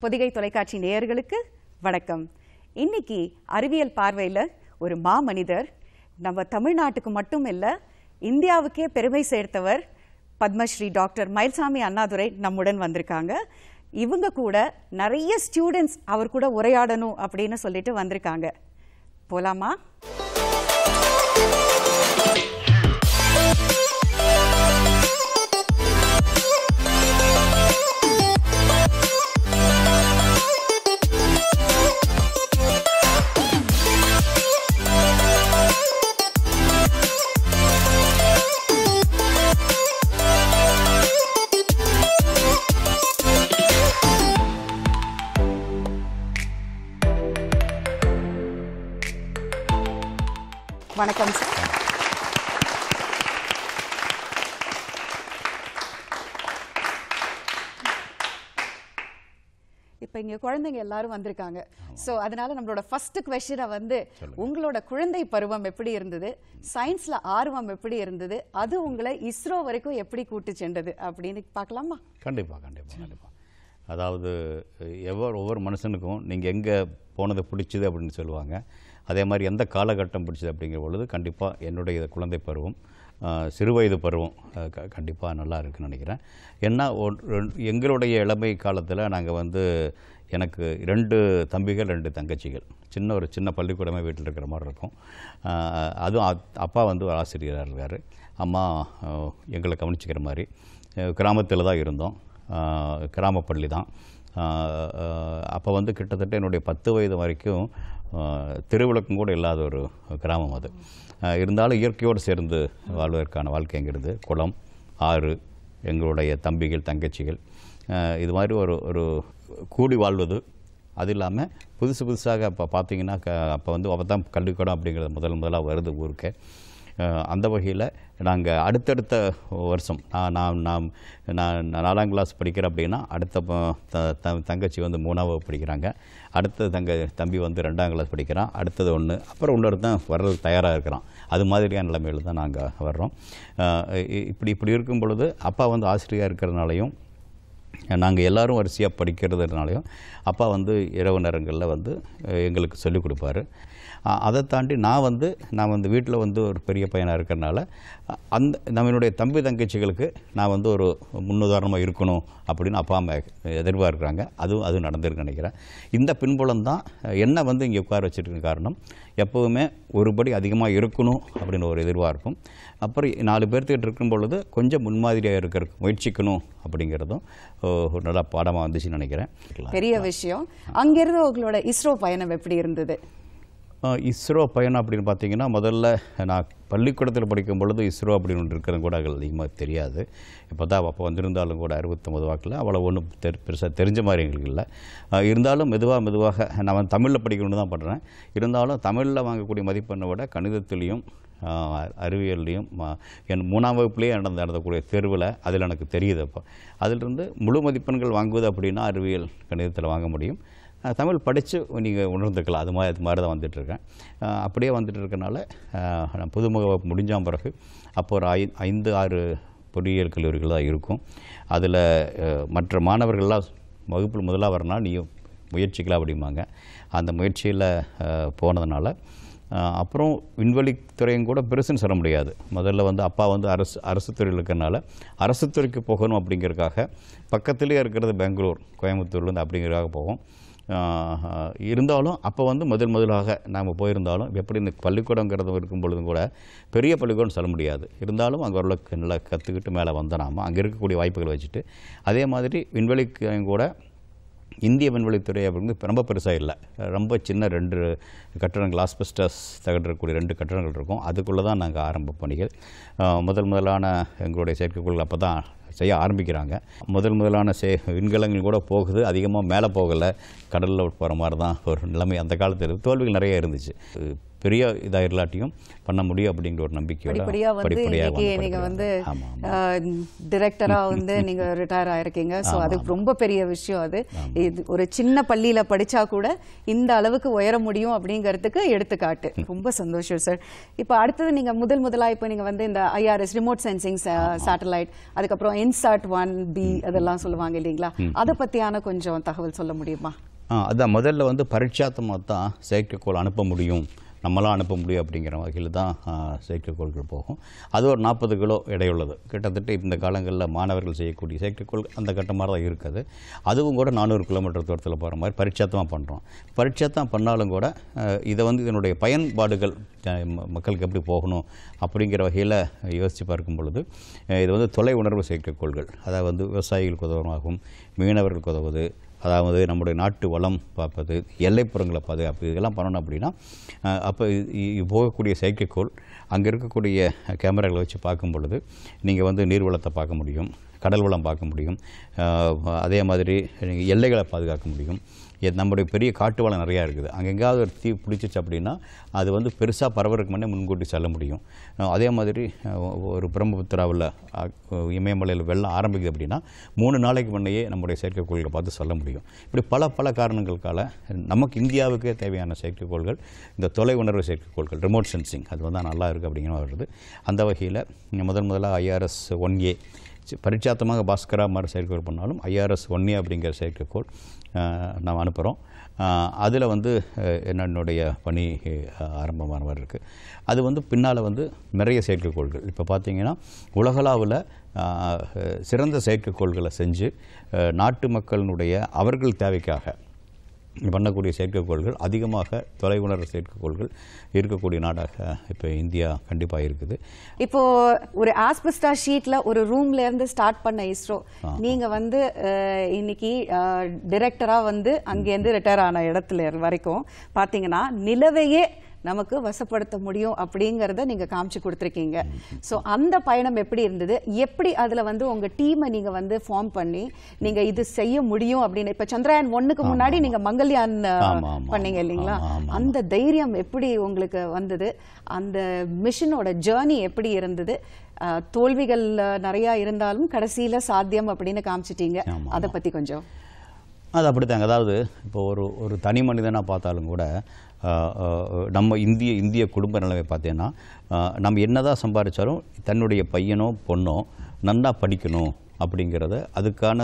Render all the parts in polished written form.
பொதிகை தொலைக்காட்சி நேயர்களுக்கு வணக்கம். இன்னைக்கு அறிவியல் பார்வையில் ஒரு மாமனிதர், நம்ம தமிழ்நாட்டுக்கு மட்டும் இல்லை இந்தியாவுக்கே பெருமை சேர்த்தவர் பத்மஸ்ரீ டாக்டர் மயில்சாமி அண்ணாதுரை நம்முடன் வந்திருக்காங்க. இவங்க கூட நிறைய ஸ்டூடெண்ட்ஸ் அவர் கூட உரையாடணும் அப்படின்னு சொல்லிட்டு வந்திருக்காங்க. போலாமா? வணக்கம் சார். இப்போ இங்கே குழந்தைங்க எல்லாரும் வந்திருக்காங்க. ஸோ அதனால நம்மளோட ஃபர்ஸ்ட் குவெஸ்டனை வந்து உங்களோட குழந்தை பருவம் எப்படி இருந்தது, சயின்ஸ்ல ஆர்வம் எப்படி இருந்தது, அது உங்களை இஸ்ரோ வரைக்கும் எப்படி கூட்டு சென்றது அப்படின்னு பார்க்கலாமா? கண்டிப்பாக கண்டிப்பாக கண்டிப்பாக. அதாவது ஒவ்வொரு மனுஷனுக்கும் நீங்கள் எங்கே போனதை பிடிச்சிது அப்படின்னு சொல்லுவாங்க. அதே மாதிரி எந்த காலகட்டம் பிடிச்சது அப்படிங்கிற பொழுது கண்டிப்பாக என்னுடைய குழந்தை பருவம், சிறுவயது பருவம் கண்டிப்பாக நல்லா இருக்குன்னு நினைக்கிறேன். ஏன்னா எங்களுடைய இளமை காலத்தில் நாங்கள் வந்து எனக்கு 2 தம்பிகள் 2 தங்கச்சிகள், சின்ன பள்ளிக்கூடமே வீட்டில் இருக்கிற மாதிரி இருக்கும். அதுவும் அப்பா வந்து ஒரு ஆசிரியராக இருக்கார், அம்மா எங்களை கவனிச்சிக்கிற மாதிரி. கிராமத்தில் தான் இருந்தோம், கிராமப்பள்ளி தான். அப்போ வந்து கிட்டத்தட்ட என்னுடைய 10 வயது வரைக்கும் திருவிளக்கம் கூட இல்லாத ஒரு கிராமம் அது. இருந்தாலும் இயற்கையோடு சேர்ந்து வாழ்வதற்கான வாழ்க்கைங்கிறது குளம், ஆறு, எங்களுடைய தம்பிகள் தங்கச்சிகள், இது மாதிரி ஒரு கூடி வாழ்வது. அது இல்லாமல் புதுசாக இப்போ பார்த்தீங்கன்னா அப்போ வந்து அப்போ தான் கல்விக்கூடம் அப்படிங்கிறது முதலாக வருது ஊருக்கு. அந்த வகையில் நாங்கள் அடுத்தடுத்த வருஷம் நான் 4ஆம் கிளாஸ் படிக்கிறேன் அப்படின்னா அடுத்த தங்கச்சி வந்து 3ஆம் வகுப்பு படிக்கிறாங்க, அடுத்த தம்பி வந்து 2ஆம் கிளாஸ் படிக்கிறான், அடுத்தது ஒன்று, அப்புறம் இன்னொரு தான் வர்றதுக்கு தயாராக இருக்கிறான். அது மாதிரியான நிலைமையில் தான் நாங்கள் வர்றோம். இப்படி இருக்கும் பொழுது அப்பா வந்து ஆசிரியராக இருக்கிறதுனாலையும் நாங்கள் எல்லோரும் வரிசையாக படிக்கிறதுனாலையும் அப்பா வந்து இரவு நேரங்களில் வந்து எங்களுக்கு சொல்லிக் கொடுப்பாரு. அதை தாண்டி நான் வந்து வீட்டில் வந்து ஒரு பெரிய பையனாக இருக்கிறனால நம்மளுடைய தம்பி தங்கச்சிகளுக்கு நான் வந்து ஒரு முன்னுதாரணமாக இருக்கணும் அப்படின்னு அப்பா அம்மா எதிர்பார்க்குறாங்க. அதுவும் நடந்திருக்கு நினைக்கிறேன். இந்த பின்புலம் தான் என்னை வந்து இங்கே உட்கார வச்சுருக்க காரணம். எப்போவுமே ஒருபடி அதிகமாக இருக்கணும் அப்படின்னு ஒரு எதிர்பார்ப்பும், அப்புறம் 4 பேர்த்துக்கிட்ட இருக்கும் பொழுது கொஞ்சம் முன்மாதிரியாக இருக்கிற முயற்சிக்கணும் அப்படிங்கிறதும் ஒரு நல்ல பாடமாக வந்துச்சுன்னு நினைக்கிறேன். பெரிய விஷயம். அங்கேருந்து உங்களோட இஸ்ரோ பயணம் எப்படி இருந்தது? இஸ்ரோ பயணம் அப்படின்னு பார்த்தீங்கன்னா, முதல்ல நான் பள்ளிக்கூடத்தில் படிக்கும் பொழுது இஸ்ரோ அப்படின்னு ஒன்று இருக்கிறது கூட அதிகமாக தெரியாது. இப்போ தான் அப்போ வந்திருந்தாலும் கூட 69 வாக்கில் அவ்வளோ ஒன்றும் பெருசாக தெரிஞ்ச மாதிரி எங்களுக்கு இல்லை. இருந்தாலும் மெதுவாக நான் தமிழில் படிக்கணும்னு தான் பண்ணுறேன். இருந்தாலும் தமிழில் வாங்கக்கூடிய மதிப்பெண்ணை விட கணிதத்துலேயும் அறிவியல்லையும் என் 3ஆம் வகுப்புலேயே நடந்தக்கூடிய தேர்வில் அதில் எனக்கு தெரியுது. அப்போ அதிலிருந்து முழு மதிப்பெண்கள் வாங்குவது அப்படின்னா அறிவியல் கணிதத்தில் வாங்க முடியும். தமிழ் படித்து நீங்கள் உணர்ந்துக்கலாம். அது மாதிரி தான் வந்துட்டுருக்கேன். அப்படியே வந்துட்டு இருக்கனால நான் புதுமுக வகுப்பு முடிஞ்சால் பிறகு அப்போ ஒரு 5-6 பொறியியல் கல்லூரிகள் தான் இருக்கும். அதில் மற்ற மாணவர்கள்லாம் வகுப்பில் முதலாக வரனா நீயும் முயற்சிக்கலாம் அப்படிம்பாங்க. அந்த முயற்சியில் போனதுனால அப்புறம் விண்வெளித்துறையும் கூட பெருசுன்னு சொல்ல முடியாது. முதல்ல வந்து அப்பா வந்து அரசு துறையில் இருக்கிறனால அரசு துறைக்கு போகணும் அப்படிங்கிறதுக்காக பக்கத்துலேயே இருக்கிறது பெங்களூர், கோயம்புத்தூர்லேருந்து அப்படிங்கிறதுக்காக போவோம். இருந்தாலும் அப்போ வந்து முதலாக நாம் போயிருந்தாலும் எப்படி இந்த பள்ளிக்கூடங்கிறது இருக்கும் பொழுதும் கூட பெரிய பள்ளிக்கூடம் சொல்ல முடியாது. இருந்தாலும் அங்கே ஓரளவுக்கு நல்லா கற்றுக்கிட்டு மேலே வந்தோம். நாம் அங்கே இருக்கக்கூடிய வாய்ப்புகளை வச்சுட்டு அதே மாதிரி விண்வெளிக்கும் கூட இந்திய விண்வெளித்துறை அப்படிங்கிறது ரொம்ப பெருசாக இல்லை, ரொம்ப சின்ன 2 கட்டடங்கள், ஆஸ்பெஸ்டாஸ் தகடக்கூடிய 2 கட்டடங்கள் இருக்கும். அதுக்குள்ளே தான் நாங்கள் ஆரம்ப பணிகள். முதலான எங்களுடைய செயற்கைக்கோள்கள் அப்போ தான் செய்ய ஆரம்பிக்கிறாங்க. முதலான விண்கலங்கள் கூட போகுது, அதிகமாக மேலே போகலை, கடலில் போகிற மாதிரி தான் ஒரு நிலைமை. அந்த காலத்தில் தோல்விகள் நிறைய இருந்துச்சு. பெரிய இதாக இல்லாட்டியும் பண்ண முடியும் அப்படிங்கிற ஒரு நம்பிக்கையோட படிப்படியாக நீங்கள் வந்து டிரெக்டராக வந்து நீங்கள் ரிட்டையர் ஆயிருக்கீங்க. ஸோ அது ரொம்ப பெரிய விஷயம். அது இது ஒரு சின்ன பள்ளியில் படித்தா கூட இந்த அளவுக்கு உயர முடியும் அப்படிங்கிறதுக்கு எடுத்துக்காட்டு. ரொம்ப சந்தோஷம் சார். இப்போ அடுத்தது நீங்கள் முதலாக இப்போ நீங்கள் வந்து இந்த IRS ரிமோட் சென்சிங் சேட்டலைட், அதுக்கப்புறம் INSAT-1B அதெல்லாம் சொல்லுவாங்க இல்லைங்களா, அதை பற்றியான கொஞ்சம் தகவல் சொல்ல முடியுமா? அதான் முதல்ல வந்து பரீட்சாத்தமாக தான் செயற்கைக்கோள் அனுப்ப முடியும், நம்மளாம் அனுப்ப முடியும் அப்படிங்கிற வகையில் தான் செயற்கைக்கோள்கள் போகும். அது ஒரு 40 கிலோ எடையுள்ளது. கிட்டத்தட்ட இந்த காலங்களில் மாணவர்கள் செய்யக்கூடிய செயற்கைக்கோள் அந்த கட்டமாக தான் இருக்குது. அதுவும் கூட 400 கிலோமீட்டர் தூரத்தில் போகிற மாதிரி பரீட்சாத்தமாக பண்ணுறோம். பரீட்சாத்தம் பண்ணாலும் கூட இதை வந்து இதனுடைய பயன்பாடுகள் மக்களுக்கு எப்படி போகணும் அப்படிங்கிற வகையில் யோசித்து பார்க்கும் பொழுது இது வந்து தொலை உணர்வு செயற்கைக்கோள்கள், அதாவது வந்து விவசாயிகளுக்கு உதவமாகும், மீனவர்களுக்கு உதவுது, அதாவது நம்முடைய நாட்டு வளம் பார்ப்பது, எல்லைப்புறங்களை பாதுகாப்பு, இதெல்லாம் பண்ணணும் அப்படின்னா அப்போ போகக்கூடிய செயற்கைக்கோள் அங்கே இருக்கக்கூடிய கேமராக்களை வச்சு பார்க்கும் பொழுது நீங்கள் வந்து நீர்வளத்தை பார்க்க முடியும், கடல் வளம் பார்க்க முடியும், அதே மாதிரி எல்லைகளை பாதுகாக்க முடியும். நம்முடைய பெரிய காட்டு வளம் நிறையா இருக்குது. அங்கே எங்கேயாவது ஒரு தீ பிடிச்சிச்சு அப்படின்னா அது வந்து பெருசாக பரவறதுக்கு முன்னே முன்கூட்டி செல்ல முடியும். அதே மாதிரி ஒரு பிரம்மபுத்திராவில் இமயமலையில் வெள்ளம் ஆரம்பிக்குது அப்படின்னா 3 நாளைக்கு முன்னையே நம்முடைய செயற்கைக்கோள்களை பார்த்து சொல்ல முடியும். இப்படி பல காரணங்களுக்கால நமக்கு இந்தியாவுக்கே தேவையான செயற்கைக்கோள்கள் இந்த தொலை உணர்வு செயற்கைக்கோள்கள், ரிமோட் சென்சிங், அது வந்து நல்லா இருக்குது அப்படிங்கிற மாதிரி வருது. அந்த வகையில் முதலாக IRS-1A பரீட்சாத்தமாக பாஸ்கரா மாதிரி செயற்கைக்கோள் பண்ணாலும் IRS-1A அப்படிங்கிற செயற்கைக்கோள் நாம் அனுப்புகிறோம். அதில் வந்து என்னுடைய பணி ஆரம்பமான மாதிரி இருக்குது. அது வந்து பின்னால் வந்து நிறைய செயற்கைக்கோள்கள் இப்போ பார்த்திங்கன்னா உலகளவில் சிறந்த செயற்கைக்கோள்களை செஞ்சு நாட்டு மக்களினுடைய அவர்கள் தேவைக்காக பண்ணக்கூடிய செயற்கைக்கோள்கள் அதிகமாக தொலை உணர்வு செயற்கைக்கோள்கள் இருக்கக்கூடிய நாடாக இப்போ இந்தியா கண்டிப்பாக இருக்குது. இப்போ ஒரு ஆஸ்பெஸ்டா ஷீட்ல ஒரு ரூம்ல இருந்து ஸ்டார்ட் பண்ண இஸ்ரோ நீங்க வந்து இன்னைக்கு டைரக்டரா வந்து அங்கேருந்து ரிட்டையர் ஆன இடத்துல வரைக்கும் பாத்தீங்கன்னா நிலவையே நமக்கு வசப்படுத்த முடியும் அப்படிங்கறத நீங்க காமிச்சு கொடுத்திருக்கீங்க. சோ அந்த பயணம் எப்படி இருந்தது, எப்படி அதுல வந்து உங்க டீமை நீங்க வந்து ஃபார்ம் பண்ணி நீங்க இது செய்ய முடியும் அப்படின்னு, இப்ப சந்திரயான் 1க்கு முன்னாடி நீங்க மங்கள்யான் பண்ணீங்க இல்லீங்களா, அந்த தைரியம் எப்படி உங்களுக்கு வந்தது, அந்த மிஷனோட ஜர்னி எப்படி இருந்தது, தோல்விகள் நிறைய இருந்தாலும் கடைசியில சாத்தியம் அப்படின்னு காமிச்சிட்டீங்க, அதை பத்தி கொஞ்சம். அது அப்படித்தாங்க. அதாவது இப்போ ஒரு தனி மனிதனாக பார்த்தாலும் கூட நம்ம இந்திய குடும்ப நிலைமை பார்த்தீங்கன்னா நம்ம என்னதான் சம்பாதிச்சாலும் தன்னுடைய பையனோ பொண்ணோ நன்னா படிக்கணும் அப்படிங்கிறத அதுக்கான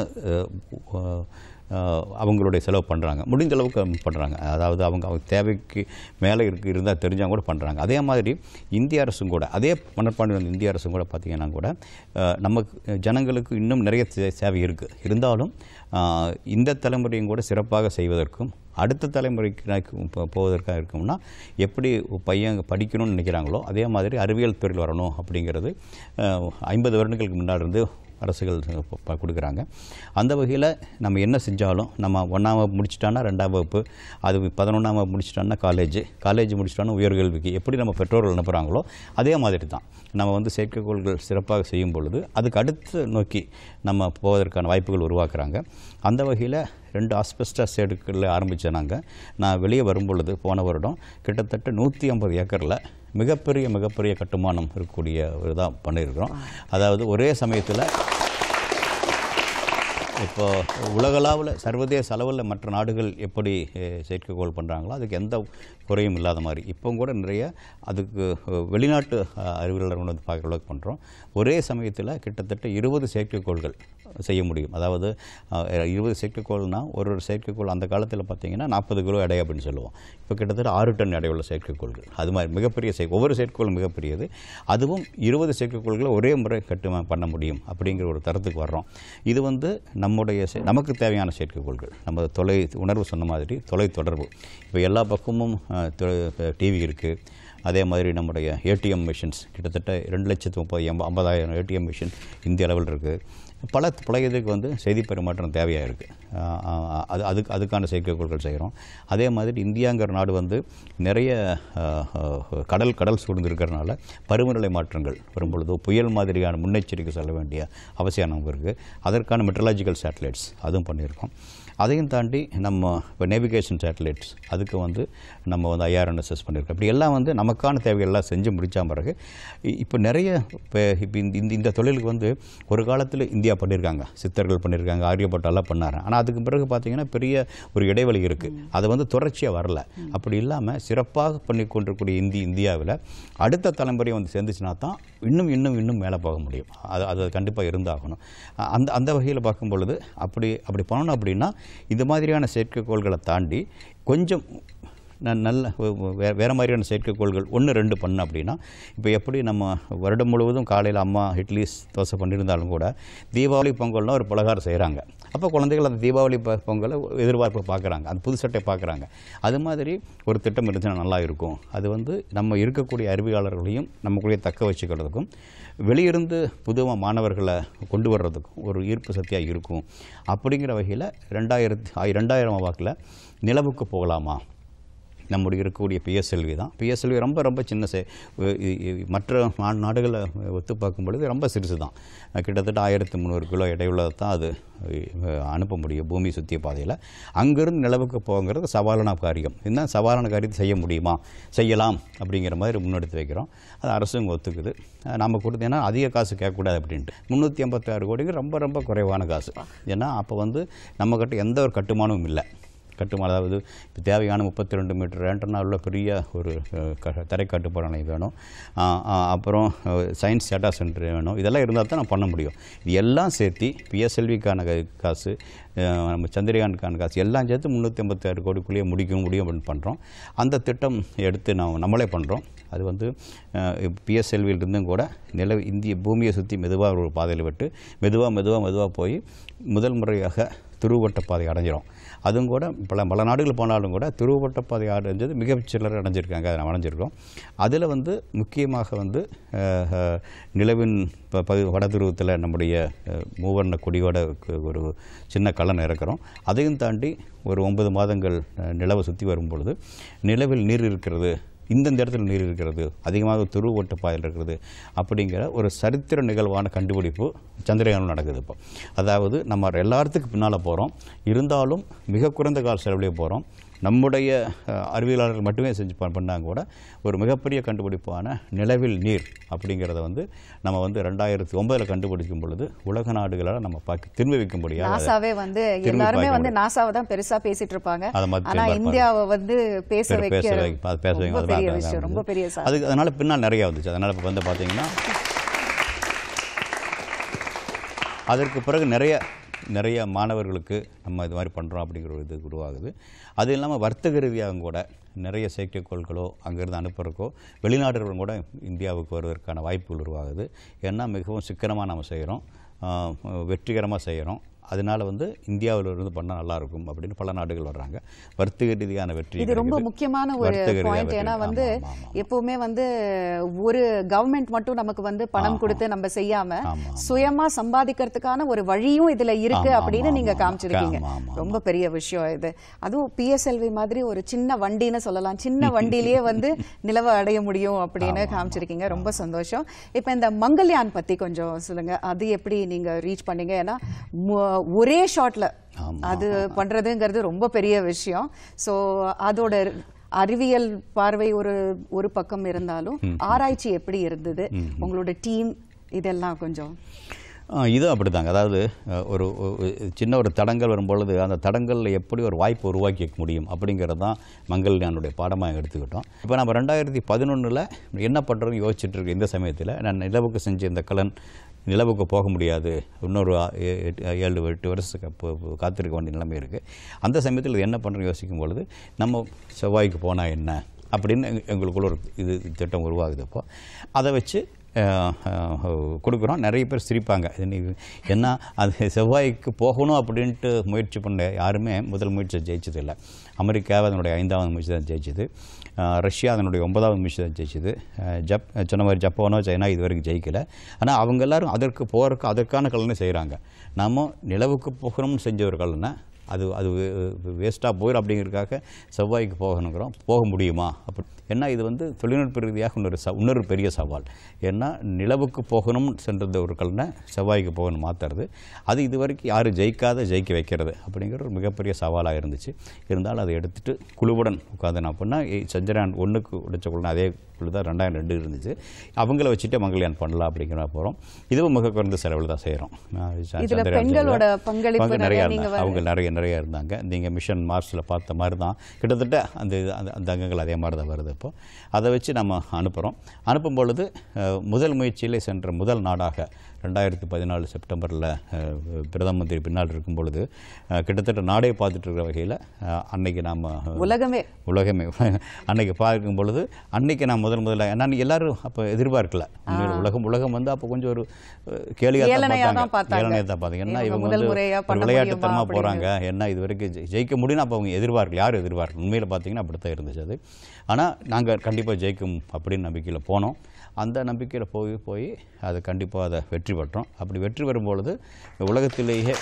அவங்களுடைய செலவு பண்ணுறாங்க, முடிந்த அளவுக்கு பண்ணுறாங்க. அதாவது அவங்க தேவைக்கு மேலே இருந்தால் தெரிஞ்சால் கூட பண்ணுறாங்க. அதே மாதிரி இந்திய அரசும் கூட அதே மனப்பான்மை வந்து இந்திய அரசும் கூட பார்த்திங்கன்னா கூட நமக்கு ஜனங்களுக்கு இன்னும் நிறைய சேவை இருக்குது. இருந்தாலும் இந்த தலைமுறையும் கூட சிறப்பாக செய்வதற்கும் அடுத்த தலைமுறைக்கு போவதற்காக இருக்கும்னா எப்படி பையன் படிக்கணும்னு நினைக்கிறாங்களோ அதே மாதிரி அறிவியல் துறையில் வரணும் அப்படிங்கிறது 50 வருடங்களுக்கு முன்னாடி இருந்து அரசுகள் கொடுக்குறாங்க. அந்த வகையில் நம்ம என்ன செஞ்சாலும் நம்ம 1ஆம் வகுப்பு முடிச்சிட்டான்னா 2ஆம் வகுப்பு, அது 11ஆம் வகுப்பு முடிச்சிட்டான்னா காலேஜ் முடிச்சிட்டான்னா உயர்கல்விக்கு எப்படி நம்ம பெற்றோர்கள் அனுப்புகிறாங்களோ அதே மாதிரி தான் நம்ம வந்து செயற்கைக்கோள்கள் சிறப்பாக செய்யும் பொழுது அதுக்கு அடுத்து நோக்கி நம்ம போவதற்கான வாய்ப்புகள் உருவாக்குறாங்க. அந்த வகையில் 2 ஆஸ்பெஸ்டாஸ் சேடுகளில் ஆரம்பித்த நான் வெளியே வரும்பொழுது போன வருடம் கிட்டத்தட்ட 150 ஏக்கரில் மிகப்பெரிய கட்டுமானம் இருக்கக்கூடிய ஒரு தான் பண்ணியிருக்கிறோம். அதாவது ஒரே சமயத்தில் இப்போ உலகளவில் சர்வதேச அளவில் மற்ற நாடுகள் எப்படி செயற்கைக்கோள் பண்ணுறாங்களோ அதுக்கு எந்த குறையும் இல்லாத மாதிரி இப்போ கூட நிறைய அதுக்கு வெளிநாட்டு அறிவியலாளர்கள் வந்து பார்க்குற அளவுக்கு பண்ணுறோம். ஒரே சமயத்தில் கிட்டத்தட்ட 20 செயற்கைக்கோள்கள் செய்ய முடியும். அதாவது 20 செயற்கைக்கோள்னால் ஒரு செயற்கைக்கோள் அந்த காலத்தில் பார்த்திங்கன்னா 40 கிலோ எடை அப்படின்னு சொல்லுவோம். இப்போ கிட்டத்தட்ட 6 டன் எடையுள்ள செயற்கைக்கோள்கள், அது மாதிரி மிகப்பெரிய ஒவ்வொரு செயற்கைக்கோளும் மிகப்பெரியது. அதுவும் 20 செயற்கைக்கோள்களை ஒரே முறை பண்ண முடியும் அப்படிங்கிற ஒரு தரத்துக்கு வர்றோம். இது வந்து நமக்கு தேவையான செயற்கைக்கோள்கள். நம்ம தொலை உணர்வு சொன்ன மாதிரி தொலை தொடர்பு இப்போ எல்லா பக்கமும் டிவி இருக்குது. அதே மாதிரி நம்முடைய ஏடிஎம் மிஷின்ஸ் கிட்டத்தட்ட 2,30,50,000 ஏடிஎம் மிஷின் இந்திய அளவில் இருக்குது. பல இதுக்கு வந்து செய்தி பரிமாற்றம் தேவையாக இருக்குது. அதுக்கான செயற்கைக்கோள்கள் செய்கிறோம். அதே மாதிரி இந்தியாங்கிற நாடு வந்து நிறைய கடல் சூழ்ந்து இருக்கிறனால பருவநிலை மாற்றங்கள் வரும்பொழுது புயல் மாதிரியான முன்னெச்சரிக்கை சொல்ல வேண்டிய அவசியம் நமக்கு இருக்குது. அதற்கான மெட்ரலாஜிக்கல் சேட்டலைட்ஸ் அதுவும் பண்ணியிருக்கோம். அதையும் தாண்டி நம்ம இப்போ நேவிகேஷன் சேட்டலைட்ஸ் அதுக்கு வந்து நம்ம வந்து IRNSS பண்ணியிருக்கோம். இப்படி எல்லாம் வந்து நமக்கான தேவைகள்லாம் செஞ்சு முடித்த பிறகு இப்போ நிறைய இப்போ இந்த தொழிலுக்கு வந்து ஒரு காலத்தில் இந்தியா பண்ணியிருக்காங்க, சித்தர்கள் பண்ணியிருக்காங்க, ஆரியப்பட்டாலாம் பண்ணாங்க. ஆனால் அதுக்கு பிறகு பார்த்திங்கன்னா பெரிய ஒரு இடைவெளி இருக்குது. அது வந்து தொடர்ச்சியாக வரல. அப்படி இல்லாமல் சிறப்பாக பண்ணி கொண்டிருக்கூடிய இந்தியாவில் அடுத்த தலைமுறை வந்து சேர்ந்துச்சுன்னா தான் இன்னும் மேலே போக முடியும். அது கண்டிப்பாக இருந்தாகணும். அந்த வகையில் பார்க்கும் பொழுது அப்படி பண்ணணும் அப்படின்னா இந்த மாதிரியான செயற்கைக்கோள்களை தாண்டி கொஞ்சம் நல்ல வேறு மாதிரியான செயற்கைக்கோள்கள் 1-2 பண்ண அப்படின்னா இப்போ எப்படி நம்ம வருடம் முழுவதும் காலையில் அம்மா இட்லி தோசை பண்ணியிருந்தாலும் கூட தீபாவளி பொங்கல்னால் ஒரு பலகாரம் செய்கிறாங்க. அப்போ குழந்தைகள் அந்த தீபாவளி பொங்கலை எதிர்பார்ப்பு பார்க்குறாங்க, அந்த புது சட்டை பார்க்குறாங்க. அது மாதிரி ஒரு திட்டம் இருந்துச்சுன்னா நல்லா இருக்கும். அது வந்து நம்ம இருக்கக்கூடிய அறிவியலாளர்களையும் நமக்குள்ளே தக்க வச்சுக்கிறதுக்கும் வெளியிருந்து புதுவாக மாணவர்களை கொண்டு வர்றதுக்கும் ஒரு ஈர்ப்பு சக்தியாக இருக்கும். அப்படிங்கிற வகையில் 2000 வாக்கில் நிலவுக்கு போகலாமா நம்முடைய இருக்கக்கூடிய PSLV தான். PSLV ரொம்ப சின்ன மற்ற நாடுகளை ஒத்து பார்க்கும் பொழுது ரொம்ப சிறுசு தான். கிட்டத்தட்ட 1300 கிலோ எடையுள்ளதை தான் அது அனுப்ப முடியும் பூமி சுற்றிய பாதையில். அங்கேருந்து நிலவுக்கு போங்கிறது சவாலான காரியம். என்ன சவாலான காரியத்தை செய்ய முடியுமா? செய்யலாம் அப்படிங்கிற மாதிரி முன்னெடுத்து வைக்கிறோம். அது அரசும் ஒத்துக்குது. நம்ம கொடுத்து ஏன்னா அதிக காசு கேட்கக்கூடாது அப்படின்ட்டு 356 கோடிக்கு ரொம்ப குறைவான காசு. ஏன்னா அப்போ வந்து நம்மக்கிட்ட எந்த ஒரு கட்டுமானமும் இல்லை. அதாவது இப்போ தேவையான 32 மீட்டர் ஆண்டனா உள்ள பெரிய ஒரு தரை கட்டுப்பாடு நிலையம் வேணும். அப்புறம் சயின்ஸ் டேட்டா சென்டர் வேணும். இதெல்லாம் இருந்தால் தான் நான் பண்ண முடியும். இது எல்லாம் சேர்த்து PSLVக்கான காசு, நம்ம சந்திரயானுக்கான காசு எல்லாம் சேர்த்து 356 கோடிக்குள்ளேயே முடியும் அப்படின்னு பண்ணுறோம். அந்த திட்டம் எடுத்து நம்மளே பண்ணுறோம். அது வந்து PSLVயிலிருந்தும் கூட இந்திய பூமியை சுற்றி மெதுவாக ஒரு பாதையில் விட்டு மெதுவாக போய் முதல் முறையாக துருவட்ட பாதை அடைஞ்சிடும். அதுவும் கூட பல நாடுகள் போனாலும் கூட துருவட்ட பாதை அடைஞ்சது மிகச்சிலர் அடைஞ்சிருக்காங்க. அதை நம்ம அடைஞ்சிருக்கோம். அதில் வந்து முக்கியமாக வந்து நிலவின் வட துருவத்தில் நம்முடைய மூவர்ண கொடியோட ஒரு சின்ன கலன் இறக்குறோம். அதையும் தாண்டி ஒரு 9 மாதங்கள் நிலவை சுற்றி வரும் பொழுது நிலவில் நீர் இருக்கிறது, இந்தந்த இடத்துல நீர் இருக்கிறது, அதிகமாக துருவட்ட பாதையில் இருக்கிறது அப்படிங்கிற ஒரு சரித்திர நிகழ்வான கண்டுபிடிப்பு சந்திரயானில் நடக்குது. இப்போ அதாவது நம்ம எல்லாத்துக்கும் பின்னால் போகிறோம், இருந்தாலும் மிக குறைந்த கால செலவிலே போகிறோம். நம்முடைய அறிவியலாளர்கள் மட்டுமே செஞ்சு பண்ணாங்க கூட ஒரு மிகப்பெரிய கண்டுபிடிப்பான நிலவில் நீர் அப்படிங்கிறத வந்து நம்ம வந்து 2009 கண்டுபிடிக்கும் பொழுது உலக நாடுகளால் நம்ம திரும்பி வைக்க முடியாது. நாசாவே வந்து எல்லாருமே வந்து நாசாவை தான் பெருசா பேசிட்டு இருப்பாங்க. ஆனா இந்தியாவை வந்து பேச வைக்க ரொம்ப பெரிய அதுக்கு அதனால பின்னால் நிறைய வந்துச்சு. அதனால இப்போ வந்து பார்த்தீங்கன்னா அதற்கு பிறகு நிறைய மாணவர்களுக்கு நம்ம இது மாதிரி பண்ணுறோம் அப்படிங்கிற ஒரு இது உருவாகுது. அது இல்லாமல் வர்த்தக ரீதியாக கூட நிறைய செயற்கைக்கோள்களோ அங்கேருந்து அனுப்புறக்கோ வெளிநாடுகளும் கூட இந்தியாவுக்கு வருவதற்கான வாய்ப்புகள் உருவாகுது. ஏன்னா மிகவும் சிக்கனமாக நம்ம செய்கிறோம், வெற்றிகரமாக செய்கிறோம். அதனால வந்து இந்தியாவில் இருந்து பண்ணால் நல்லாயிருக்கும் அப்படின்னு பல நாடுகள் வர்றாங்க. வர்த்தக ரீதியான வெற்றி இது ரொம்ப முக்கியமான ஒரு பாயிண்ட். ஏன்னா வந்து எப்பவுமே வந்து ஒரு கவர்மெண்ட் மட்டும் நமக்கு வந்து பணம் கொடுத்து நம்ம செய்யாம சுயமா சம்பாதிக்கிறதுக்கான ஒரு வழியும் இதுல இருக்கு அப்படின்னு நீங்க காமிச்சிருக்கீங்க. ரொம்ப பெரிய விஷயம் இது. அதுவும் PSLV மாதிரி ஒரு சின்ன வண்டின்னு சொல்லலாம், சின்ன வண்டியிலேயே வந்து நிலவை அடைய முடியும் அப்படின்னு காமிச்சிருக்கீங்க. ரொம்ப சந்தோஷம். இப்ப இந்த மங்கள்யான் பத்தி கொஞ்சம் சொல்லுங்க. அது எப்படி நீங்க ரீச் பண்ணீங்க? ஏன்னா ஒரே ஷாட்ல அது பண்றதுங்கிறது ரொம்ப பெரிய விஷயம். சோ அதோட அறிவியல் பார்வை ஒரு பக்கம் இருந்தாலும் ஆராய்ச்சி எப்படி இருந்தது, உங்களோட டீம், இதெல்லாம் கொஞ்சம். இது அப்படிதாங்க. அதாவது ஒரு சின்ன ஒரு தடங்கள் வரும்பொழுது அந்த தடங்களில் எப்படி ஒரு வாய்ப்பு உருவாக்கி முடியும் அப்படிங்கிறது தான் மங்கள்யானுடைய பாடமாக எடுத்துக்கிட்டோம். இப்போ நம்ம 2011 என்ன பண்ணுறோன்னு யோசிச்சுட்டு இருக்கு. இந்த சமயத்தில் நான் நிலவுக்கு செஞ்ச இந்த கலன் நிலவுக்கு போக முடியாது, இன்னொரு 7-8 வருஷத்துக்கு காத்திருக்க வேண்டிய நிலைமை இருக்குது. அந்த சமயத்தில் என்ன பண்ணுறோன்னு யோசிக்கும் பொழுது நம்ம செவ்வாய்க்கு போனால் என்ன அப்படின்னு எங்களுக்குள்ள ஒரு திட்டம் உருவாகுது. அப்போ அதை வச்சு கொடுக்குறோம். நிறைய பேர் சிரிப்பாங்க, ஏன்னா அது செவ்வாய்க்கு போகணும் அப்படின்ட்டு முயற்சி பண்ண யாருமே முதல் முயற்சியை ஜெயிச்சதில்லை. அமெரிக்காவை அதனுடைய 5வது முயற்சி தான் ஜெயிச்சது, ரஷ்யா அதனுடைய 9வது முயற்சி தான் ஜெயிச்சது, சொன்ன மாதிரி ஜப்பானோ சைனா இது வரைக்கும் ஜெயிக்கலை. ஆனால் அவங்க எல்லோரும் அதற்கான கலனை செய்கிறாங்க. நம்ம நிலவுக்கு போகணும்னு செஞ்ச ஒரு கலனை அது அது வேஸ்ட்டாக போயிடும் அப்படிங்கிறதுக்காக செவ்வாய்க்கு போகணுங்கிறோம். போக முடியுமா அப்படி ஏன்னா இது வந்து தொழில்நுட்ப ரீதியாக இன்னொரு பெரிய சவால். ஏன்னா நிலவுக்கு போகணும் சென்றது ஒரு கல்னை செவ்வாய்க்கு போகணும் மாற்றுறது, அது இது வரைக்கும் யாரும் ஜெயிக்க வைக்கிறது அப்படிங்கிற ஒரு மிகப்பெரிய சவாலாக இருந்துச்சு. இருந்தாலும் அதை எடுத்துகிட்டு குழுவுடன் உட்காந்து நான் பண்ணால் சந்திரயான் 1க்கு உடைச்ச குழந்தை அதே குழு தான் 2002 இருந்துச்சு. அவங்கள வச்சுட்டு மங்கள்யான் பண்ணலாம் அப்படிங்கிற போகிறோம். இதுவும் மிக குறைந்த செலவில் தான் செய்கிறோம். அவங்க நிறைய இருந்தாங்க. நீங்கள் மிஷன் மார்ஸில் பார்த்த மாதிரி தான் கிட்டத்தட்ட அந்த அங்கங்கள் அதே மாதிரி தான் வருது. இப்போ அதை வச்சு நம்ம அனுப்பும் பொழுது முதல் முயற்சியிலே சென்ற முதல் நாடாக 2014 செப்டம்பரில் பிரதம மந்திரி பின்னால் இருக்கும் பொழுது கிட்டத்தட்ட நாடே பார்த்துட்டு இருக்கிற வகையில் அன்னைக்கு நாம் உலகமே அன்னைக்கு பார்க்கும் பொழுது அன்னைக்கு நான் முதல்ல ஏன்னா எல்லாரும் அப்போ எதிர்பார்க்கல. உலகம் வந்து அப்போ கொஞ்சம் ஒரு கேலியாக தான் பார்த்தாங்க. ஏன்னா இவங்க வந்து விளையாட்டுத்தனமாக போகிறாங்க, என்ன இது வரைக்கும் ஜெயிக்க முடியும்னு அப்போ அவங்க யாரும் எதிர்பார்க்கல. உண்மையில் பார்த்தீங்கன்னா அப்படித்தான் இருந்துச்சு அது. ஆனால் நாங்கள் கண்டிப்பாக ஜெயிக்கும் அப்படின்னு நம்பிக்கையில் போனோம். அந்த நம்பிக்கையில் போய் அதை கண்டிப்பாக அதை வெற்றி பெற்றோம். அப்படி வெற்றி வரும்பொழுது உலகத்திலேயே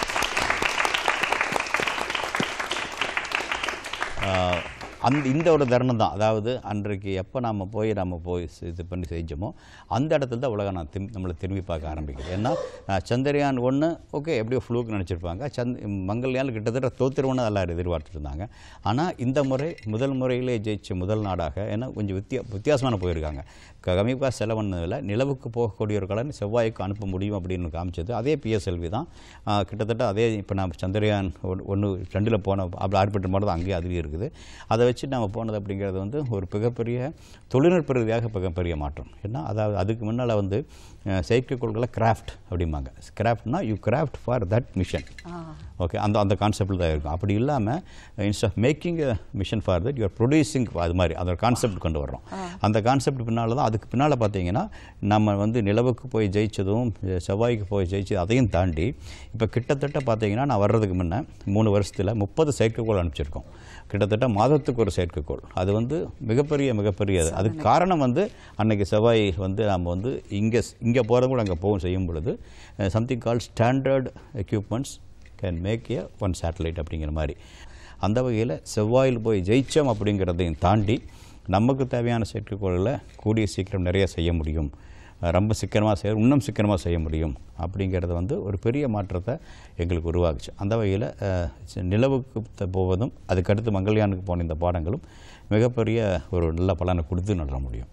இந்த ஒரு தருணம் தான். அதாவது அன்றைக்கு எப்போ நம்ம போய் இது பண்ணி செஞ்சோமோ அந்த இடத்துல தான் உலகம் நம்மளை திரும்பி பார்க்க ஆரம்பிக்குது. ஏன்னா சந்திரயான் 1 ஓகே எப்படியோ ஃப்ளூக்கு நினச்சிருப்பாங்க. மங்கள்யான் கிட்டத்தட்ட தோத்துருவோன்னு எல்லாரும் எதிர்பார்த்துட்டு இருந்தாங்க. ஆனால் இந்த முறை முதல் முறையிலே ஜெயிச்ச முதல் நாடாக, ஏன்னா கொஞ்சம் வித்தியாசமான போயிருக்காங்க. கம்மி காசு செலவுனதில் நிலவுக்கு போகக்கூடிய ஒரு கலன் செவ்வாய்க்கு அனுப்ப முடியும் அப்படின்னு காமிச்சது அதே பிஎஸ்எல்வி தான். கிட்டத்தட்ட அதே இப்போ நம்ம சந்திரயான் 1 2 போன அப்படி ஆர்பிட்டர் மாதிரி தான் அங்கேயே அதுலேயும் இருக்குது. அதை வச்சு நம்ம போனது அப்படிங்கிறது வந்து ஒரு மிகப்பெரிய தொழில்நுட்ப ரீதியாக மிகப்பெரிய மாற்றம். ஏன்னா அதாவது அதுக்கு முன்னால் வந்து செயற்கைக்கோள்களை கிராஃப்ட் அப்படிம்பாங்க. கிராஃப்ட்னா you craft for that mission. Okay, அந்த கான்செப்டில் தான் இருக்கும். அப்படி இல்லாமல் instead of making a mission for that you're producing, அது மாதிரி அந்த கான்செப்ட் கொண்டு வர்றோம். அந்த கான்செப்ட் பின்னால் தான் அதுக்கு பின்னால் பார்த்தீங்கன்னா நம்ம வந்து நிலவுக்கு போய் ஜெயிச்சதும் செவ்வாய்க்கு போய் ஜெயிச்சது அதையும் தாண்டி இப்போ கிட்டத்தட்ட பார்த்தீங்கன்னா நான் வர்றதுக்கு முன்னே 3 வருஷத்தில் 30 செயற்கைக்கோள் அனுப்பிச்சிருக்கோம். கிட்டத்தட்ட மாதத்துக்கு ஒரு செயற்கைக்கோள். அது வந்து மிகப்பெரியது. அதுக்கு காரணம் வந்து அன்னைக்கு செவ்வாய் வந்து நம்ம வந்து இங்கே போகிறது கூட அங்கே செய்யும் பொழுது something call standard equipments can make a one satellite அப்படிங்கிற மாதிரி. அந்த வகையில் செவ்வாயில் போய் ஜெயித்தோம் அப்படிங்கிறதையும் தாண்டி நமக்கு தேவையான செயற்கைக்கோள்களை கூடிய சீக்கிரம் நிறைய செய்ய முடியும், ரொம்ப இன்னும் சிக்கனமாக செய்ய முடியும் அப்படிங்கிறது வந்து ஒரு பெரிய மாற்றத்தை எங்களுக்கு உருவாக்குச்சு. அந்த வகையில் நிலவுக்கு போவதும் அதுக்கடுத்து மங்கள்யானுக்கு போன இந்த பாடங்களும் மிகப்பெரிய ஒரு நல்ல பலனை கொடுத்து நட முடியும்.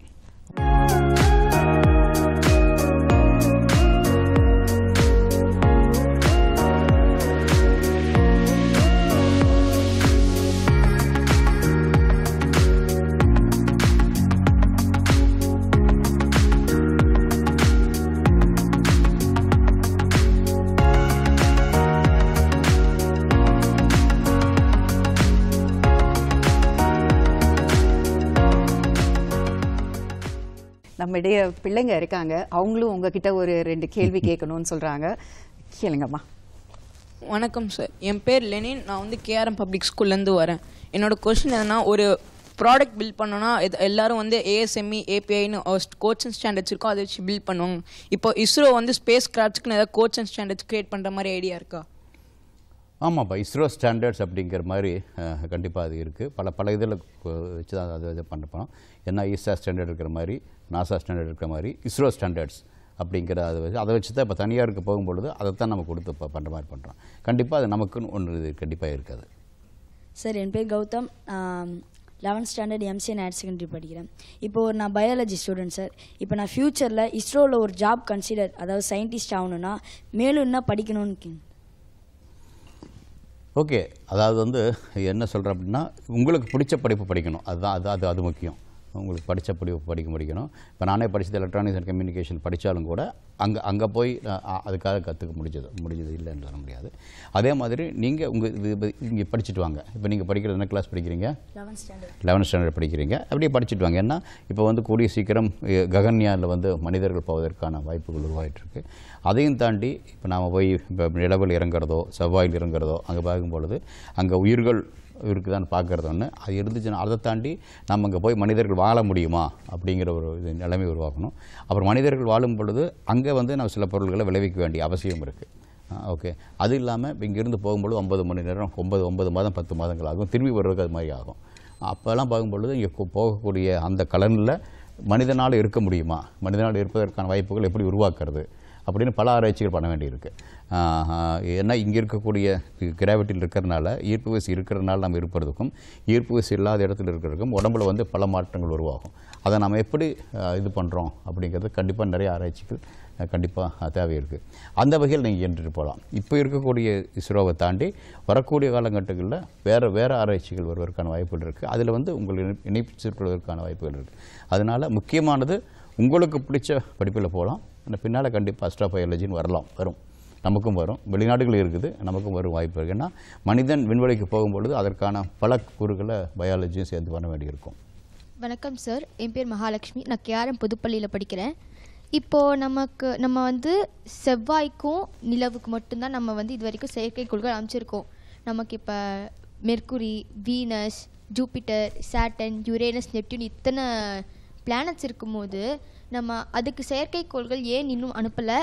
நம்மிடையே பிள்ளைங்க இருக்காங்க, அவங்களும் உங்ககிட்ட ஒரு 2 கேள்வி கேட்கணும்னு சொல்றாங்க. கேளுங்கம்மா. வணக்கம் சார், என் பேர் லெனின். நான் வந்து கேஆர்எம் பப்ளிக் ஸ்கூல்லேருந்து வரேன். என்னோட கொஸ்டின் என்னன்னா, ஒரு ப்ராடக்ட் பில்ட் பண்ணோன்னா எல்லாரும் வந்து ஏஎஸ்எம்இ ஏபிஐன்னு கோச் அண்ட் ஸ்டாண்டர்ட்ஸ் இருக்கும், அதை வச்சு பில்ட் பண்ணுவாங்க. இப்போ இஸ்ரோ வந்து ஸ்பேஸ் கிராஃப்ட்ஸ்க்குன்னு ஏதாவது கோச் அண்ட் ஸ்டாண்டர்ட்ஸ் கிரியேட் பண்ணுற மாதிரி ஐடியா இருக்கா? ஆமாப்பா, இஸ்ரோ ஸ்டாண்டர்ட்ஸ் அப்படிங்கிற மாதிரி கண்டிப்பாக அது இருக்குது. பல இதில் வச்சு தான் அது பண்ணப்போம். ஏன்னா ஈசா ஸ்டாண்டர்ட் இருக்கிற மாதிரி, நாசா ஸ்டாண்டர்ட் இருக்கிற மாதிரி இஸ்ரோ ஸ்டாண்டர்ட்ஸ் அப்படிங்கிற அதை வச்சு தான் இப்போ தனியாருக்கு போகும்பொழுது அதைத்தான் நம்ம கொடுத்து இப்போ பண்ணுற மாதிரி பண்ணுறோம். கண்டிப்பாக அது நமக்குன்னு ஒன்று கண்டிப்பாக இருக்காது. சார், என் பேர் Gautham. 11th standard MCN higher secondary படிக்கிறேன். இப்போது நான் பயாலஜி ஸ்டூடெண்ட் சார். இப்போ நான் ஃப்யூச்சரில் இஸ்ரோவில் ஒரு ஜாப் கன்சிடர், அதாவது சயின்டிஸ்ட் ஆகணுன்னா மேலும் என்ன படிக்கணும்னு. ஓகே, அதாவது வந்து என்ன சொல்கிறேன் அப்படின்னா, உங்களுக்கு பிடிச்ச படிப்பு படிக்கணும். அது முக்கியம். உங்களுக்கு படித்த படிப்பு படிக்கணும். இப்போ நானே படித்தது எலக்ட்ரானிக்ஸ் அண்ட் கம்யூனிகேஷன் படித்தாலும் கூட அங்கே போய் அதுக்காக கற்றுக்க முடிஞ்சது இல்லைன்னு சொல்ல முடியாது. அதே மாதிரி நீங்கள் இங்கே படிச்சுட்டு வாங்க. இப்போ நீங்கள் படிக்கிறது என்ன கிளாஸ் படிக்கிறீங்க? 11th ஸ்டாண்டர்ட் படிக்கிறீங்க. அப்படியே படிச்சுட்டு வாங்க. ஏன்னா இப்போ வந்து கூடிய சீக்கிரம் ககன்யானில் வந்து மனிதர்கள் போவதற்கான வாய்ப்புகள் உருவாகிட்டுருக்கு. அதையும் தாண்டி இப்போ நாம் போய் இப்போ நிலவில் இறங்குறதோ செவ்வாயில் இறங்குறதோ அங்கே பார்க்கும்பொழுது அங்கே உயிர்கள் இருக்குதான்னு பார்க்குறது ஒன்று. அது இருந்துச்சுன்னா அதை தாண்டி நம்ம அங்கே போய் மனிதர்கள் வாழ முடியுமா அப்படிங்கிற ஒரு நிலைமை உருவாக்கணும். அப்புறம் மனிதர்கள் வாழும் பொழுது அங்கே வந்து நம்ம சில பொருள்களை விளைவிக்க வேண்டிய அவசியம் இருக்குது. ஓகே. அது இல்லாமல் இப்போ இங்கேருந்து போகும்பொழுது 9 மணி நேரம் 9 மாதம் 10 மாதங்கள் ஆகும். திரும்பி வர்றதுக்கு அது மாதிரி ஆகும். அப்போல்லாம் பார்க்கும்பொழுது இங்கே போகக்கூடிய அந்த கலனில் மனிதனால் இருக்க முடியுமா, மனிதனால் இருப்பதற்கான வாய்ப்புகள் எப்படி உருவாக்குறது அப்படின்னு பல ஆராய்ச்சிகள் பண்ண வேண்டியிருக்கு. ஏன்னா இங்கே இருக்கக்கூடிய கிராவிட்டியில் இருக்கிறதுனால, ஈர்ப்பு விசை இருக்கிறதுனால நம்ம இருப்பதுக்கும் ஈர்ப்பு விசை இல்லாத இடத்துல இருக்கிறதுக்கும் உடம்புல வந்து பல மாற்றங்கள் உருவாகும். அதை நம்ம எப்படி இது பண்ணுறோம் அப்படிங்கிறது கண்டிப்பாக நிறைய ஆராய்ச்சிகள் கண்டிப்பாக தேவை இருக்குது. அந்த வகையில் நீங்கள் இயன்றுட்டு போகலாம். இப்போ இருக்கக்கூடிய இஸ்ரோவை தாண்டி வரக்கூடிய காலகட்டங்களில் வேறு ஆராய்ச்சிகள் வருவதற்கான வாய்ப்புகள் இருக்குது. அதில் வந்து உங்களை இணைப்பிச்சிருப்பதற்கான வாய்ப்புகள் இருக்குது. அதனால் முக்கியமானது உங்களுக்கு பிடிச்ச படிப்பில் போகலாம். ஆனால் பின்னால் கண்டிப்பாக அஸ்ட்ரோபயாலஜின்னு வரும், நமக்கும் வரும். வெளிநாடுகள் இருக்குது, நமக்கும் வரும் வாய்ப்பு இருக்குது. ஏன்னா மனிதன் விண்வெளிக்கு போகும்பொழுது அதற்கான பல கூறுகளை பயாலஜியும் சேர்ந்து பண்ண வேண்டியிருக்கும். வணக்கம் சார், என் பேர் மகாலட்சுமி. நான் கேஆர்எம் புதுப்பள்ளியில் படிக்கிறேன். இப்போது நம்ம வந்து செவ்வாய்க்கும் நிலவுக்கு மட்டும்தான் நம்ம வந்து இது வரைக்கும் செயற்கைக்கோள்கள் அமைச்சிருக்கோம். நமக்கு இப்போ Mercury, Venus, Jupiter, Saturn, Uranus, Neptune இத்தனை பிளானட்ஸ் இருக்கும்போது நம்ம அதுக்கு செயற்கைக்கோள்கள் ஏன் இன்னும் அனுப்பலை?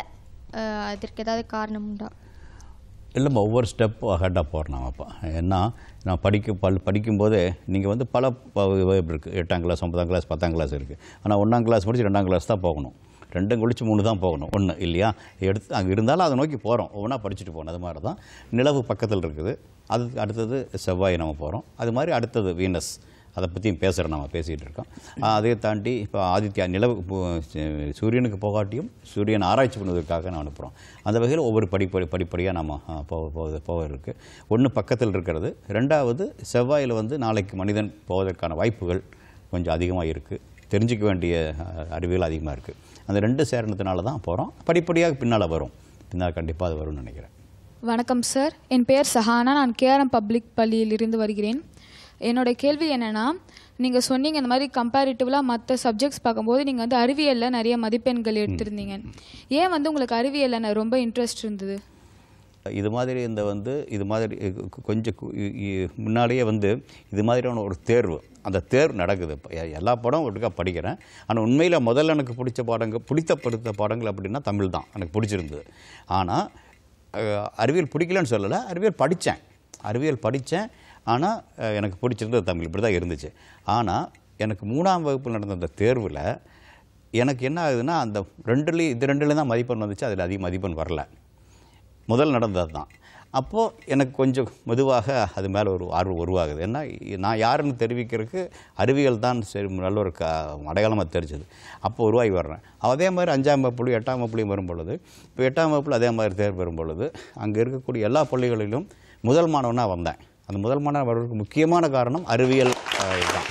அதற்கு ஏதாவது காரணம் உண்டா? இல்லைம்மா, ஒவ்வொரு ஸ்டெப் அஹெட்டாக போகிறோம் நாமப்பா. ஏன்னா நான் படிக்கும்போதே நீங்கள் வந்து பல இருக்குது. 8ஆம் கிளாஸ், 9ஆம் கிளாஸ், 10ஆம் கிளாஸ் இருக்குது. ஆனால் 1ஆம் கிளாஸ் முடிச்சு 2ஆம் கிளாஸ் தான் போகணும். 2 கழிச்சு 3 தான் போகணும். 1 இல்லையா? எடுத்து அங்கே இருந்தாலும் அதை நோக்கி போகிறோம், ஒவ்வொன்றா படிச்சுட்டு போகணும். அது மாதிரி தான் நிலவு பக்கத்தில் இருக்குது. அது அடுத்தது செவ்வாய் நம்ம போகிறோம். அது மாதிரி அடுத்தது வீனஸ், அதை பற்றியும் நம்ம பேசிகிட்டு இருக்கோம். அதை தாண்டி இப்போ ஆதித்யா நிலவு சூரியனுக்கு போகாட்டியும் சூரியன் ஆராய்ச்சி பண்ணுவதற்காக நான் அனுப்புகிறோம். அந்த வகையில் ஒவ்வொரு படிப்படியாக நம்ம போக இருக்குது. ஒன்று பக்கத்தில் இருக்கிறது. 2வது செவ்வாயில் வந்து நாளைக்கு மனிதன் போவதற்கான வாய்ப்புகள் கொஞ்சம் அதிகமாக இருக்குது. தெரிஞ்சிக்க வேண்டிய அறிவியல் அதிகமாக இருக்குது. அந்த 2 சேரணத்தினால தான் போகிறோம். படிப்படியாக பின்னால் கண்டிப்பாக அது வரும்னு நினைக்கிறேன். வணக்கம் சார், என் பெயர் சஹானா. நான் கேஆர்எம் பப்ளிக் பள்ளியிலிருந்து வருகிறேன். என்னோடய கேள்வி என்னென்னா, நீங்கள் சொன்னீங்க இந்த மாதிரி கம்பேரிட்டிவ்லாக மற்ற சப்ஜெக்ட்ஸ் பார்க்கும்போது நீங்கள் வந்து அறிவியலில் நிறைய மதிப்பெண்கள் எடுத்திருந்தீங்க. ஏன் வந்து உங்களுக்கு அறிவியலில் ரொம்ப இன்ட்ரெஸ்ட் இருந்தது? இது மாதிரி கொஞ்சம் முன்னாலேயே வந்து இது மாதிரியான ஒரு தேர்வு, அந்த தேர்வு நடக்குது. இப்போ எல்லா படம் ஒட்டுக்கா படிக்கிறேன். ஆனால் உண்மையில் முதல்ல எனக்கு பிடித்த பாடங்கள் அப்படின்னா தமிழ் தான் எனக்கு பிடிச்சிருந்தது. ஆனால் அறிவியல் பிடிக்கலன்னு சொல்லலை, அறிவியல் படித்தேன். ஆனால் எனக்கு பிடிச்சிருந்தது தமிழ். இப்படி தான் இருந்துச்சு. ஆனால் எனக்கு 3ஆம் வகுப்பில் நடந்த அந்த தேர்வில் எனக்கு என்ன ஆகுதுன்னா, அந்த ரெண்டுலேயும் தான் மதிப்பெண் வந்துச்சு. அதில் அதிக மதிப்பெண் வரல. முதல் நடந்தது தான். அப்போது எனக்கு கொஞ்சம் மெதுவாக அது மேலே ஒரு ஆர்வம் உருவாகுது. ஏன்னா நான் யாருன்னு தெரிவிக்கிறதுக்கு அறிவியல் தான் சரி நல்ல ஒரு அடையாளமாக தெரிஞ்சது. அப்போ உருவாகி வர்றேன். அதே மாதிரி 5ஆம் வகுப்புலையும் 8ஆம் வகுப்புலையும் வரும்பொழுது, இப்போ 8ஆம் வகுப்பில் அதே மாதிரி தேர்வு பெறும்பொழுது அங்கே இருக்கக்கூடிய எல்லா பள்ளிகளிலும் முதல் மாணவனாக வந்தேன். அந்த முதல் மாணவன் வருவதற்கு முக்கியமான காரணம் அறிவியல் தான்.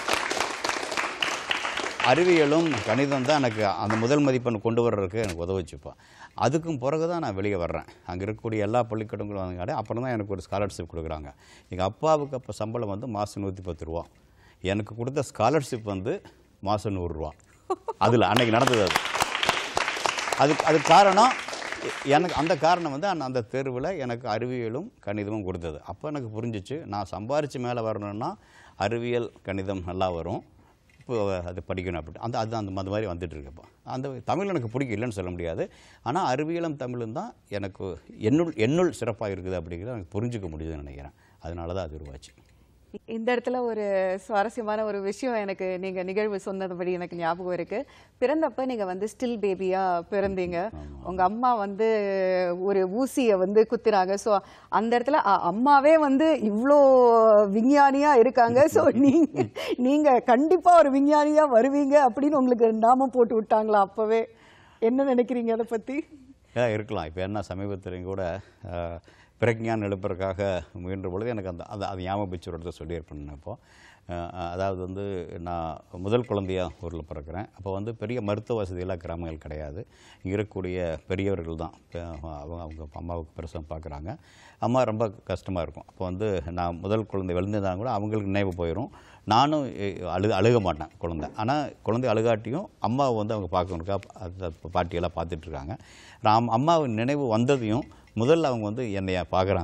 அறிவியலும் கணிதம் தான் எனக்கு அந்த முதல் மதிப்பெண் கொண்டு வர்றதுக்கு எனக்கு உதவிச்சுப்போம். அதுக்கும் பிறகு தான் நான் வெளியே வர்றேன். அங்கே இருக்கக்கூடிய எல்லா பள்ளிக்கூடங்களும் வந்தாங்க. அப்புறம் தான் எனக்கு ஒரு ஸ்காலர்ஷிப் கொடுக்குறாங்க. எங்கள் அப்பாவுக்கு அப்போ சம்பளம் வந்து மாதம் 110 ரூபா. எனக்கு கொடுத்த ஸ்காலர்ஷிப் வந்து மாதம் 100 ரூபா. அதில் அன்றைக்கி நடந்தது. அது காரணம் எனக்கு அந்த காரணம் வந்து அந்த தேர்வில் எனக்கு அறிவியலும் கணிதமும் கொடுத்தது. அப்போ எனக்கு புரிஞ்சிச்சு, நான் சம்பாரித்து மேலே வரணும்னா அறிவியல் கணிதம் நல்லா வரும், இப்போ அது படிக்கணும் அப்படி அந்த மாதிரி வந்துட்டுருக்கப்போ. அந்த தமிழ் எனக்கு பிடிக்கும், இல்லைன்னு சொல்ல முடியாது. ஆனால் அறிவியலும் தமிழும் தான் எனக்கு என்னுள் சிறப்பாக இருக்குது அப்படிங்கிறத எனக்கு புரிஞ்சிக்க முடியுதுன்னு நினைக்கிறேன். அதனால தான் அது உருவாச்சு. இந்த இடத்துல ஒரு சுவாரஸ்யமான ஒரு விஷயம் எனக்கு நீங்கள் நிகழ்வு சொன்னதுபடி எனக்கு ஞாபகம் இருக்குது. பிறந்தப்ப நீங்கள் வந்து ஸ்டில் பேபியாக பிறந்தீங்க. உங்கள் அம்மா வந்து ஒரு ஊசியை வந்து குத்துறாங்க. ஸோ அந்த இடத்துல அம்மாவே வந்து இவ்வளோ விஞ்ஞானியாக இருக்காங்க. ஸோ நீங்கள் கண்டிப்பாக ஒரு விஞ்ஞானியாக வருவீங்க அப்படின்னு உங்களுக்கு நாமம் போட்டு விட்டாங்களா? அப்போவே என்ன நினைக்கிறீங்க அதை பற்றி? இருக்கலாம். இப்போ என்ன சமீபத்தில் கூட பிரக்ஞான் எழுப்புறதுக்காக முயன்ற பொழுது எனக்கு அது ஞாபகம் வச்சு ஒரு இடத்த சொல்லியிருப்பேன். இப்போது அதாவது வந்து நான் முதல் குழந்தையாக ஊரில் பிறக்கிறேன். அப்போ வந்து பெரிய மருத்துவ வசதியெல்லாம் கிராமங்கள் கிடையாது. இங்கே இருக்கக்கூடிய பெரியவர்கள் தான் அவங்க அம்மாவுக்கு பிரசவம் பார்க்குறாங்க. அம்மா ரொம்ப கஷ்டமாக இருக்கும். அப்போ வந்து நான் முதல் குழந்தை விழுந்திருந்தாலும் கூட அவங்களுக்கு நினைவு போயிடும். நானும் அழுக மாட்டேன் குழந்தை. ஆனால் குழந்தை அழுகாட்டியும் அம்மாவை வந்து அவங்க பார்க்கணுக்கா பாட்டியெல்லாம் பார்த்துட்ருக்காங்க. அம்மாவின் நினைவு வந்ததையும் முதல்ல அவங்க வந்து என்னைய பார்க்குறாங்க.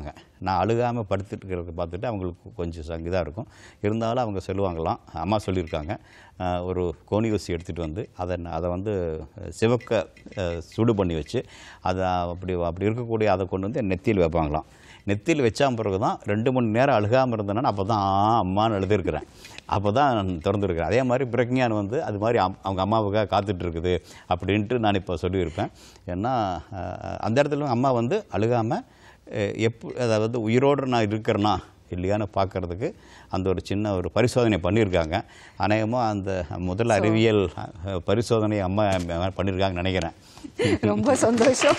நான் அழுகாமல் படுத்துட்டு இருக்கிறத பார்த்துட்டு அவங்களுக்கு கொஞ்சம் இதாக இருக்கும். இருந்தாலும் அவங்க சொல்லுவாங்களாம், அம்மா சொல்லியிருக்காங்க, ஒரு கோணி ஊசி எடுத்துகிட்டு வந்து அதை வந்து சிவக்க சுடு பண்ணி வச்சு அதை அப்படி இருக்கக்கூடிய அதை கொண்டு வந்து நெத்தியில் வைப்பாங்களாம். நெத்தியில் வச்சா பிறகு தான் 2 மணி நேரம் அழுகாமல் இருந்தேன்னா அப்போ தான் அம்மான்னு எழுதியிருக்கிறேன், அப்போ தான் திறந்துருக்கிறேன். அதே மாதிரி பிரக்ஞான் வந்து அது மாதிரி அவங்க அம்மாவுக்காக காத்துட்டு இருக்குது அப்படின்ட்டு நான் இப்போ சொல்லியிருப்பேன். ஏன்னா அந்த இடத்துல அம்மா வந்து அழுகாமல் அதாவது உயிரோடு நான் இருக்கிறேன்னா இல்லையான்னு பார்க்குறதுக்கு அந்த ஒரு சின்ன ஒரு பரிசோதனை பண்ணியிருக்காங்க. அநேகமாக அந்த முதல் அறிவியல் பரிசோதனை அம்மா பண்ணியிருக்காங்கன்னு நினைக்கிறேன். ரொம்ப சந்தோஷம்.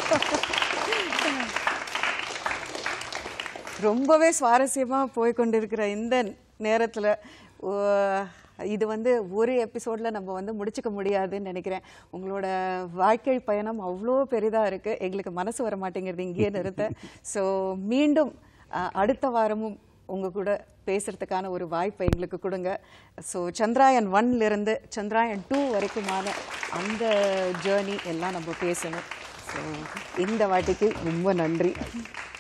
ரொம்பவே சுவாரஸ்யமாக போய்கொண்டிருக்கிற இந்த நேரத்தில் இது வந்து ஒரு எபிசோடில் நம்ம வந்து முடிச்சுக்க முடியாதுன்னு நினைக்கிறேன். உங்களோட வாழ்க்கை பயணம் அவ்வளோ பெரிதாக இருக்குது, எங்களுக்கு மனசு வர மாட்டேங்கிறது இங்கேயே நிறுத்த. ஸோ மீண்டும் அடுத்த வாரமும் உங்கள் கூட பேசுகிறதுக்கான ஒரு வாய்ப்பை எங்களுக்கு கொடுங்க. ஸோ சந்திராயன் 1லிருந்து சந்திராயன் 2 வரைக்குமான அந்த ஜேர்னி எல்லாம் நம்ம பேசணும். ஸோ இந்த வாட்டிக்கு ரொம்ப நன்றி.